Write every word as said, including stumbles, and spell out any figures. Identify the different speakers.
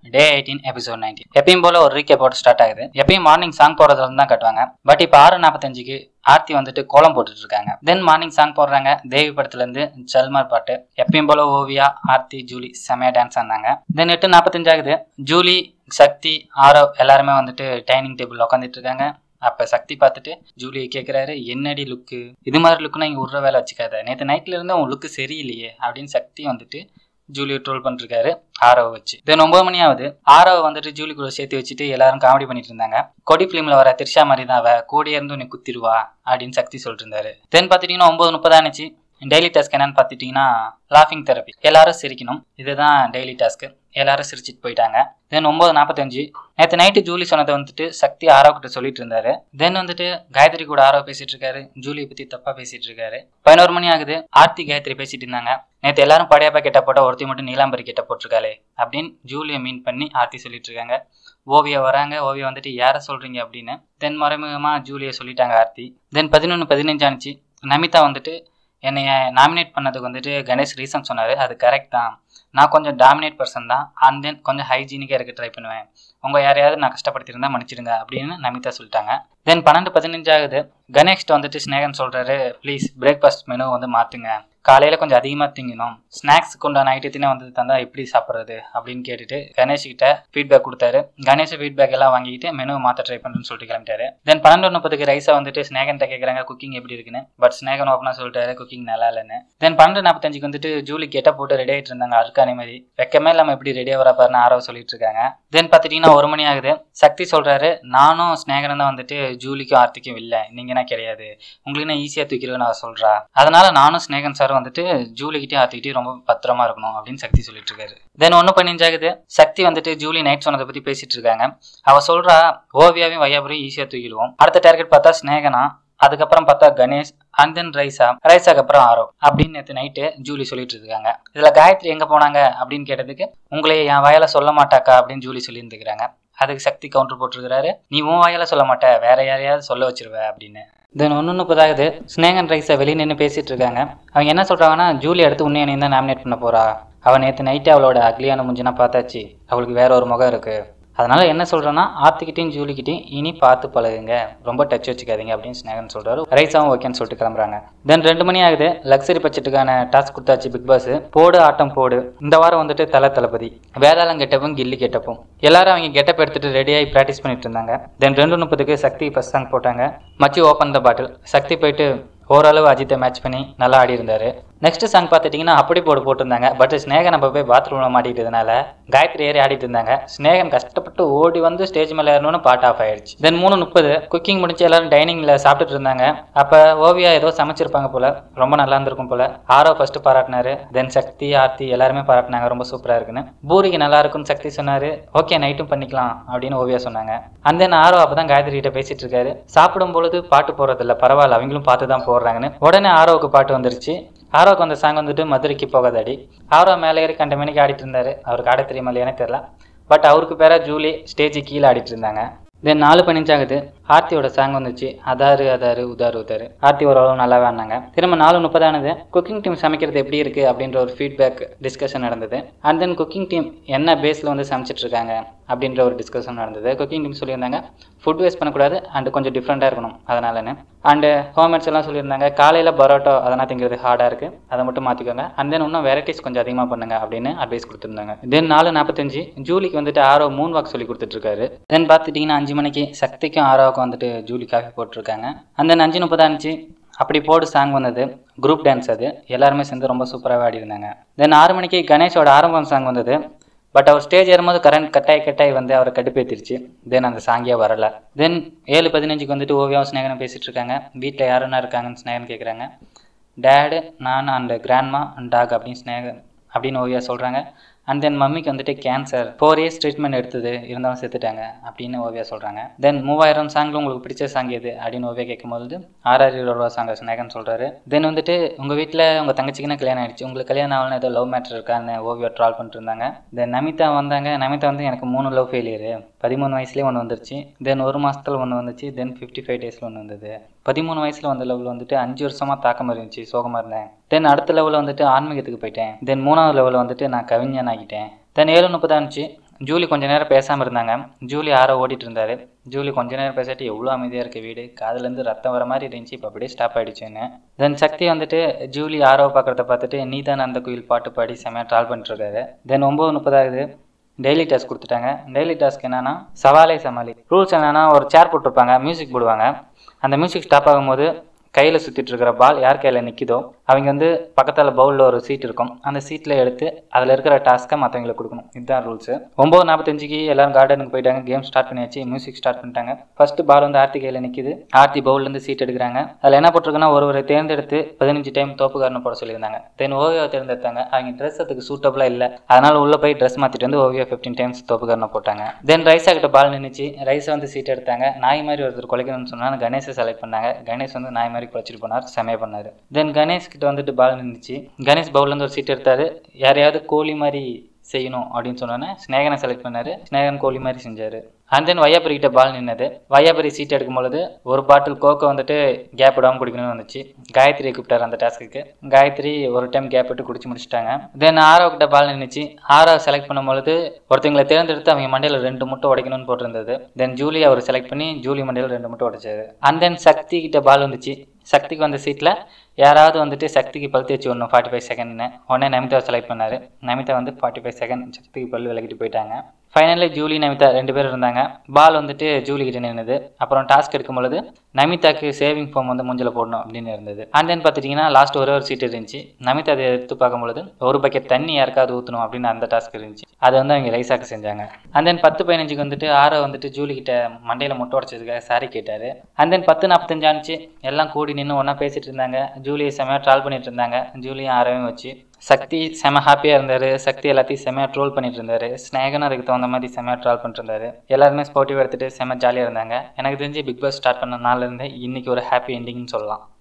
Speaker 1: டே eighteen episode nineteen. எப்பயும் போல ஒரு ரீகேப் போட்டு ஸ்டார்ட் ஆகுது. எப்பயும் மார்னிங் சாங் போடுறதுல இருந்து தான் கட்டுவாங்க. பட் இப்போ ஆறு நாற்பத்தஞ்சுக்கு ஆர்த்தி வந்துட்டு கோலம் போட்டுட்டு இருக்காங்க. தென் மார்னிங் சாங் போடுறாங்க. தேவி படத்துல இருந்து சல்மார் பாட்டு. எப்பயும் போல ஓவியா, ஆர்த்தி, ஜூலி செமையா டான்ஸ் ஆனாங்க. தென் எட்டு நாற்பத்தஞ்சு ஆகுது. ஜூலி, சக்தி, ஆரவ் எல்லாருமே வந்துட்டு டைனிங் டேபிள் உட்காந்துட்டு இருக்காங்க. அப்ப சக்தி பார்த்துட்டு ஜூலியை கேட்கிறாரு, என்னடி லுக்கு, இது மாதிரி லுக்குன்னா இங்க உருற வேலை வச்சுக்காத, நேற்று நைட்ல இருந்து உன் லுக்கு சரியில்லையே அப்படின்னு சக்தி வந்துட்டு ஜூலியை ட்ரோல் பண்ணிருக்காரு ஆரவ வச்சு. தென் ஒன்பது மணி ஆகுது. ஆரவ வந்துட்டு ஜூலி கூட சேர்த்து வச்சுட்டு எல்லாரும் காமெடி பண்ணிட்டு இருந்தாங்க. கொடி பிலிம்ல வர திரிஷா மாதிரி தான் அவ, கூடிய இருந்து உன்னை குத்திடுவா அப்படின்னு சக்தி சொல்லிட்டு இருந்தாரு. தென் பாத்துட்டீங்கன்னா ஒன்பது முப்பது ஆனிச்சு. டெய்லி டாஸ்க் என்னன்னு பாத்துட்டீங்கன்னா லாஃபிங் தெரப்பி. எல்லாரும் சிரிக்கணும், இதுதான் டெய்லி டாஸ்க். எல்லாரும் சிரிச்சிட்டு போயிட்டாங்க. தென் ஒன்பது நாற்பத்தஞ்சு நேற்று நைட்டு ஜூலி சொன்னதை வந்துட்டு சக்தி ஆரவ் கிட்ட சொல்லிட்டு இருந்தாரு. தென் வந்துட்டு காயத்ரி கூட ஆரவ் பேசிட்டு இருக்காரு, ஜூலியை பத்தி தப்பா பேசிட்டு இருக்காரு. பதினோரு மணி ஆகுது. ஆர்த்தி காயத்ரி பேசிட்டு இருந்தாங்க. நேற்று எல்லாரும் படையாப்பா கிட்ட போட்டா ஒருத்தி மட்டும் நீலாம்பரி கிட்ட போட்டிருக்காளே அப்படின்னு ஜூலியை மீன் பண்ணி ஆர்த்தி சொல்லிட்டு இருக்காங்க. ஓவியா வராங்க. ஓவியா வந்துட்டு யார சொல்றீங்க அப்படின்னு. தென் மறைமுகமா ஜூலியை சொல்லிட்டாங்க ஆர்த்தி. தென் பதினொன்று பதினஞ்சு ஆனிச்சு. நமிதா வந்துட்டு என்னைய நாமினேட் பண்ணதுக்கு வந்துட்டு கணேஷ் ரீசன் சொன்னாரு. அது கரெக்ட் தான், நான் கொஞ்சம் டாமினேட் பர்சன் தான், அண்ட் தென் கொஞ்சம் ஹைஜீனிக்காக இருக்க ட்ரை பண்ணுவேன், உங்கள் யாரையாவது நான் கஷ்டப்படுத்திருந்தா மன்னிச்சிடுங்க அப்படின்னு நமிதா சொல்லிட்டாங்க. தென் பன்னெண்டு பதினஞ்சு ஆகுது. கணேஷ்ட வந்துட்டு ஸ்னேகன் சொல்றாரு, ப்ளீஸ் பிரேக்ஃபாஸ்ட் மெனு வந்து மாற்றுங்க, காலையில் கொஞ்சம் அதிகமாக திங்கணும், ஸ்நாக்ஸுக்கு உண்டான ஐட்டத்தினே வந்து தந்தா எப்படி சாப்பிட்றது அப்படின்னு கேட்டுட்டு கணேஷ் கிட்ட ஃபீட்பேக் கொடுத்தாரு. கணேஷ் ஃபீட்பேக் எல்லாம் வாங்கிட்டு மெனு மாற்ற ட்ரை பண்ணுறேன்னு சொல்லிட்டு கிளம்பிட்டாரு. தென் பன்னெண்டு முப்பதுக்கு ரைஸை வந்துட்டு ஸ்னேகன்ட்ட கேட்குறாங்க குக்கிங் எப்படி இருக்குன்னு. பட் ஸ்னேகன் ஓப்பனாக சொல்லிட்டாரு குக்கிங் நல்லா இல்லைன்னு. தென் பன்னெண்டு நாற்பத்தஞ்சுக்கு வந்துட்டு ஜூலி கெட்ட போட்டு ரெடி ஆகிட்டு இருந்தாங்க. அருக்கானி மாதிரி வெக்கமே இல்லாமல் எப்படி ரெடியாக வரப்பாருன்னு ஆரவ சொல்லிட்டு இருக்காங்க. தென் பார்த்துட்டீங்கன்னா ஒரு மணி ஆகுது. சக்தி சொல்றாரு, நானும் ஸ்னேகனும் தான் வந்துட்டு ஜூலிக்கும் ஆர்த்திக்கும் இல்லை, நீங்கன்னா கிடையாது, உங்களுக்கு ஈஸியாக தூக்கிடுவேன்னு அவ சொல்றா, அதனால நானும் ஸ்னேகன் சார் வந்துட்டு ஜூலிக்கிட்டே ஆர்த்திக்கிட்டே ரொம்ப பத்திரமா இருக்கணும் அப்படின்னு சக்தி சொல்லிட்டு இருக்காரு. தென் ஒன்னு பதினஞ்சு ஆகுது. சக்தி வந்துட்டு ஜூலி நைட் சொன்னதை பத்தி பேசிட்டு இருக்காங்க. அவ சொல்றா, ஓவியாவையும் வையாபுரையும் ஈஸியா தூக்கிடுவோம், அடுத்த டார்கெட் பார்த்தா ஸ்னேகனா, அதுக்கப்புறம் பார்த்தா கணேஷ், அண்ட் தென் ரைசா, ரைசாக்கு அப்புறம் ஆரவ் அப்படின்னு நேற்று நைட்டு ஜூலி சொல்லிட்டு இருக்காங்க. இதுல காயத்ரி எங்க போனாங்க அப்படின்னு கேட்டதுக்கு, உங்களை என் வாயால சொல்ல மாட்டாக்கா அப்படின்னு ஜூலி சொல்லி இருந்துக்கிறாங்க. அதுக்கு சக்தி கவுண்டர் போட்டிருக்கிறாரு, நீ உன் வாயால சொல்ல மாட்ட, வேற யாரையாவது சொல்ல வச்சிருவ அப்படின்னு. தென் ஒன்று முப்பதாகுது. ஸ்னேகன் ரைஸை வெளியே நின்று பேசிட்டு இருக்காங்க. அவங்க என்ன சொல்றாங்கன்னா, ஜூலி அடுத்து உன்னையனையும் தான் நாமினேட் பண்ண போறா, அவன் நேற்று நைட்டு அவளோட அக்லியான முஞ்சினா பார்த்தாச்சு, அவளுக்கு வேற ஒரு முகம் இருக்கு, அதனால என்ன சொல்றேன்னா ஆர்த்திக்கிட்டையும் ஜூலிக்கிட்டையும் இனி பார்த்து பழகுங்க, ரொம்ப டச் வச்சுக்காதீங்க அப்படின்னு ஸ்னேகன் சொல்றாரு. ரைஸாவும் ஓகேன்னு சொல்லிட்டு கிளம்புறாங்க. தென் ரெண்டு மணி ஆகுது. லக்ஸரி பட்ஜெட்டுக்கான டாஸ்க் கொடுத்தாச்சு பிக் பாஸ். போடு ஆட்டம் போடு. இந்த வாரம் வந்துட்டு தலை தளபதி, வேதாளம் கெட்டப்பும் கில்லி கெட்டப்பும் எல்லாரும் அவங்க கெட்டப் எடுத்துட்டு ரெடியாகி ப்ராக்டிஸ் பண்ணிட்டு இருந்தாங்க. தென் ரெண்டு முப்பதுக்கு சக்தி ஃபர்ஸ்ட் சாங் போட்டாங்க, மச்சி ஓப்பன் த பாட்டில். சக்தி போயிட்டு ஓரளவு அஜித்தை மேட்ச் பண்ணி நல்லா ஆடி இருந்தாரு. நெக்ஸ்ட் சாங் பார்த்துட்டிங்கன்னா அப்படி போடு போட்டிருந்தாங்க. பட் ஸ்னேகன் நம்ம போய் பாத்ரூம்ல மாட்டிட்டதுனால காயத்ரி ஏறி ஆடிட்டு இருந்தாங்க. ஸ்னேகன் கஷ்டப்பட்டு ஓடி வந்து ஸ்டேஜ் மேலே ஏறணும்னு பாட் ஆஃப் ஆயிடுச்சு. தென் மூணு முப்பது குக்கிங் முடிச்சு எல்லாரும் டைனிங்ல சாப்பிட்டுட்டு இருந்தாங்க. அப்ப ஓவியா ஏதோ சமைச்சிருப்பாங்க போல, ரொம்ப நல்லா இருந்திருக்கும் போல. ஆரோ ஃபர்ஸ்ட் பாராட்டினாரு. தென் சக்தி, ஆர்த்தி எல்லாருமே பாராட்டினாங்க, ரொம்ப சூப்பரா இருக்குன்னு. பூரிக்கு நல்லா இருக்குன்னு சக்தி சொன்னாரு. ஓகே நைட்டும் பண்ணிக்கலாம் அப்படின்னு ஓவியா சொன்னாங்க. அந்த தென் ஆரோ அப்பதான் காயத்ரி கிட்ட பேசிட்டு இருக்காரு. சாப்பிடும் பொழுது பாட்டு போறதில்ல, பரவாயில்ல அவங்களும் பார்த்து தான் போடுறாங்கன்னு. உடனே ஆரோவுக்கு பாட்டு வந்துருச்சு. ஆரோவுக்கு அந்த சாங் வந்துட்டு மதுரைக்கு போகாதடி. ஆரோ மேலே ஏறி கண்ட மணிக்கு ஆடிட்டு இருந்தாரு. அவருக்கு ஆட தெரியுமா இல்லையானே தெரியல. பட் அவருக்கு பேரா ஜூலி ஸ்டேஜ் கீழே ஆடிட்டு இருந்தாங்க. தென் நாலு பதினஞ்சாகுது. ஆர்த்தியோட சாங் வந்துச்சு, அதாரு அதாரு உதாரு உதாரு. ஆர்த்தி ஓரளவு நல்லாவே ஆடினாங்க. திரும்ப நாலு முப்பதானது. குக்கிங் டீம் சமைக்கிறது எப்படி இருக்கு அப்படின்ற ஒரு ஃபீட்பேக் டிஸ்கஷன் நடந்தது. அண்ட் தென் குக்கிங் டீம் என்ன பேஸ்ல வந்து சமைச்சிட்டு இருக்காங்க அப்படின்ற ஒரு டிஸ்கஷன் நடந்தது. குக்கிங் டீம் சொல்லியிருந்தாங்க ஃபுட் வேஸ்ட் பண்ணக்கூடாது அண்ட் கொஞ்சம் டிஃப்ரெண்டாக இருக்கணும் அதனாலன்னு. அண்டு ஹோம்மேட்ஸ் எல்லாம் சொல்லியிருந்தாங்க காலையில் பரோட்டா அதெல்லாம் திங்கிறது ஹார்டாக இருக்குது, அதை மட்டும் மாற்றிக்கோங்க, அண்ட் தென் இன்னும் வெரைட்டிஸ் கொஞ்சம் அதிகமாக பண்ணுங்க அப்படின்னு அட்வைஸ் கொடுத்துருந்தாங்க. தென் நாலு நாற்பத்தஞ்சு ஜூலிக்கு வந்துட்டு ஆரோ மூன் வாக் சொல்லி கொடுத்துட்ருக்காரு. தென் பார்த்துட்டிங்கன்னா அஞ்சு மணிக்கு சக்திக்கும் ஆரோவுக்கும் வந்துட்டு ஜூலி காஃபி போட்டிருக்காங்க. அண்ட் தென் அஞ்சு முப்பதாச்சு அப்படி போடு சாங் வந்தது, குரூப் டான்ஸ். அது எல்லாருமே சேர்ந்து ரொம்ப சூப்பராகவே ஆடி இருந்தாங்க. தென் ஆறு மணிக்கு கணேஷோட ஆரம்பம் சாங் வந்தது. பட் அவர் ஸ்டேஜ் ஏறும்போது கரண்ட் கட்டாய் கட்டாய் வந்து அவரை கடுப்பேற்றிருச்சு. தென் அந்த சாங்கே வரல. தென் ஏழு பதினஞ்சுக்கு வந்துட்டு ஓவியாவும் ஸ்னேகனும் பேசிட்டு இருக்காங்க. வீட்டில் யாருன்னா இருக்காங்கன்னு ஸ்னேகன் கேட்குறாங்க. டேடு, நான் அண்ட் கிராண்ட்மா அண்ட் டாக் அப்படின்னு ஸ்னேகன் அப்படின்னு ஓவியா சொல்கிறாங்க. அண்ட் தென் மம்மிக்கு வந்துட்டு கேன்சர், ஃபோர் இயர்ஸ் ட்ரீட்மெண்ட் எடுத்தது, இருந்தாலும் செத்துட்டாங்க அப்படின்னு ஓவியா சொல்கிறாங்க. தென் மூவாயிரம் சாங்கில் உங்களுக்கு பிடிச்ச சாங் எது அப்படின்னு ஓவியா கேட்கும்போது ஆறாயிரம் ரூபா சாங் ஸ்னேகன் சொல்கிறாரு. தென் வந்துட்டு உங்கள் வீட்டில் உங்கள் தங்கச்சிக்குன்னா கல்யாணம் ஆயிடுச்சு, உங்களுக்கு கல்யாணம் ஆகலாம் ஏதோ லவ் மேட்டர் இருக்கான்னு ஓவியா ட்ரால் பண்ணிட்டு இருந்தாங்க. தென் நமிதா வந்தாங்க. நமிதா வந்து எனக்கு மூணு லவ் ஃபெயிலியரு, பதிமூணு வயசுலேயே ஒன்று வந்துருச்சு, தென் ஒரு மாதத்தில் ஒன்று வந்துச்சு, தென் ஃபிஃப்டி ஃபைவ் டேஸில் ஒன்று வந்தது. பதிமூணு வயசில் வந்த லெவலில் வந்துட்டு அஞ்சு வருஷமாக தாக்கம் இருந்துச்சு, சோகமாக இருந்தேன். தென் அடுத்த லெவலில் வந்துட்டு ஆன்மீகத்துக்கு போயிட்டேன். தென் மூணாவது லெவலில் வந்துட்டு நான் கவிஞன் ஆகிட்டேன். தென் ஏழு முப்பது இருந்துச்சு. ஜூலி கொஞ்ச நேரம் பேசாமல் இருந்தாங்க. ஜூலி ஆரோ ஓடிட்டு இருந்தாரு. ஜூலி கொஞ்ச நேரம் பேசிட்டு எவ்வளோ அமைதியாக இருக்குது வீடு, காதுலேருந்து ரத்தம் வர மாதிரி இருந்துச்சு, இப்போ அப்படியே ஸ்டாப் ஆகிடுச்சுன்னு. தென் சக்தி வந்துட்டு ஜூலி ஆரோ பார்க்குறத பார்த்துட்டு நீ தான் அந்த கோயில் பாட்டு பாடி செம்மையாக ட்ரால் பண்ணிட்டுருக்காரு. தென் ஒம்பது முப்பதாகுது. டெய்லி டாஸ்க் கொடுத்துட்டாங்க. டெய்லி டாஸ்க் என்னன்னா சவாலே சமாளி. ரூல்ஸ் என்னன்னா ஒரு சேர் போட்டிருப்பாங்க, மியூசிக் போடுவாங்க. அந்த மியூசிக் ஸ்டாப் ஆகும்போது கையில் சுற்றிட்டு இருக்கிற பால் யார் கையில் நிற்கிதோ அவங்க வந்து பக்கத்தில் பவுலில் ஒரு சீட் இருக்கும், அந்த சீட்டில் எடுத்து அதில் இருக்கிற டாஸ்க்கை மற்றவங்களுக்கு கொடுக்கணும். இதுதான் ரூல்ஸு. ஒம்பது நாற்பத்தஞ்சுக்கு எல்லாரும் கார்டனுக்கு போயிட்டாங்க. கேம் ஸ்டார்ட் பண்ணியாச்சு, மியூசிக் ஸ்டார்ட் பண்ணிட்டாங்க. ஃபர்ஸ்ட் பால் வந்து ஆர்த்தி கையில் நிற்கிது. ஆர்த்தி பவுல்லேருந்து சீட் எடுக்கிறாங்க. அதில் என்ன போட்டிருக்குன்னா ஒருவரை தேர்ந்தெடுத்து பதினஞ்சு டைம் தோப்புக்காரனை போட சொல்லியிருந்தாங்க. தென் ஓவியாவை தேர்ந்தெடுத்தாங்க. அவங்க ட்ரெஸ் அதுக்கு சூட்டபுளாக இல்லை, அதனால் உள்ளே போய் ட்ரெஸ் மாற்றிட்டு வந்து ஓவியா ஃபிஃப்டீன் டைம்ஸ் தோப்புக்காரனை போட்டாங்க. தென் ரைஸா கிட்ட பால் நின்றுச்சு. ரைஸை வந்து சீட் எடுத்தாங்க. நாய் மாதிரி ஒருத்தர் குலைக்கணும்னு சொன்னால் கணேஷை செலக்ட் பண்ணாங்க. கணேஷ் வந்து நாய் மாதிரி குலைச்சிட்டு போனார், செமையாக பண்ணார். தென் கணேஷ் கிட்ட வந்துட்டு பால் நின்றுச்சு. கணேஷ் பவுல்லேருந்து ஒரு சீட் எடுத்தார். யாரையாவது கோழி மாதிரி செய்யணும் அப்படின்னு சொன்னோன்னே ஸ்நேகனை செலக்ட் பண்ணார். ஸ்நேகன் கோழி மாதிரி செஞ்சார். அண்ட் தென் வையாபுரி கிட்ட பால் நின்னது. வையாபுரி சீட் எடுக்கும்பொழுது ஒரு பாட்டில் கோக்கோ வந்துட்டு கேப் விடாமல் குடிக்கணும்னு வந்துச்சு. காயத்ரி கூப்பிட்டார் அந்த டாஸ்க்கு. காயத்ரி ஒரு டைம் கேப் விட்டு குடிச்சு முடிச்சிட்டாங்க. தென் ஆரோ கிட்ட பால் நின்றுச்சு. ஆரோ செலக்ட் பண்ணும்பொழுது ஒருத்தவங்களை தேர்ந்தெடுத்து அவங்க மண்டையில் ரெண்டு முட்டை உடைக்கணும்னு போட்டிருந்தது. தென் ஜூலி அவர் செலக்ட் பண்ணி ஜூலி மண்டையில் ரெண்டு முட்டை உடைச்சாரு. அண்ட் தென் சக்தி கிட்ட பால் வந்துச்சு. சக்திக்கு வந்த சீட்டில் யாராவது வந்துட்டு சக்திக்கு பல் தேய்ச்சி ஒன்று ஃபார்ட்டி ஃபைவ் செகண்ட்னு உடனே நமிதாவை செலக்ட் பண்ணார். நமிதா வந்து ஃபார்ட்டி ஃபைவ் செகண்ட் சக்திக்கு பல் விலகிட்டு போயிட்டாங்க. ஃபைனலி ஜூலி நமிதா ரெண்டு பேர் இருந்தாங்க. பால் வந்துட்டு ஜூலி கிட்ட நின்றுது. அப்புறம் டாஸ்க் எடுக்கும் பொழுது நமிதாக்கு சேவிங் ஃபார்ம் வந்து மூஞ்சில் போடணும் அப்படின்னு இருந்தது. அண்ட் தென் பார்த்துட்டிங்கன்னா லாஸ்ட் ஒரே ஒரு சீட் இருந்துச்சு. நமிதா அதை எடுத்து பார்க்கும்பொழுது ஒரு பக்கெட் தண்ணி யாருக்காவது ஊற்றணும் அப்படின்னு அந்த டாஸ்க் இருந்துச்சு. அதை வந்து அவங்க ரைஸாக்கு செஞ்சாங்க. அண்ட் தென் பத்து பதினஞ்சுக்கு வந்துட்டு ஆரோ வந்துட்டு ஜூலி கிட்ட மண்டையில் முட்டை உடச்சதுக்காக சாரி கேட்டார். அண்ட் தென் பத்து நாற்பத்தஞ்சு ஆனிச்சு. எல்லாம் கூடி நின்று ஒன்றா பேசிட்டு இருந்தாங்க. ஜூலியை செமையாக ட்ரால் பண்ணிட்டு இருந்தாங்க. ஜூலியும் ஆரோவையும் வச்சு சக்தி செம ஹாப்பியாக இருந்தார். சக்தி எல்லாத்தையும் செமையாக ட்ரோல் பண்ணிட்டு இருந்தாரு. ஸ்நேகனும் அதுக்கு தகுந்த மாதிரி செமையாக ட்ரால் பண்ணிட்டு இருந்தாரு. எல்லாருமே ஸ்போர்ட்டிவ் எடுத்துகிட்டு செம ஜாலியாக இருந்தாங்க. எனக்கு தெரிஞ்சு பிக் பாஸ் ஸ்டார்ட் பண்ண நாள்லேருந்து இன்னைக்கு ஒரு ஹாப்பி எண்டிங்னு சொல்லலாம்.